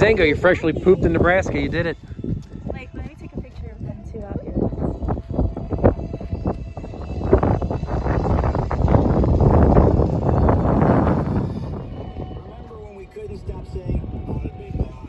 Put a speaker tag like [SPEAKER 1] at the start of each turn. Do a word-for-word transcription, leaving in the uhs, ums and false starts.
[SPEAKER 1] Zengo, you freshly pooped in Nebraska. You did it.
[SPEAKER 2] Like, let me take a picture of them too out here.
[SPEAKER 3] Remember when we couldn't stop saying, "On a big dog"?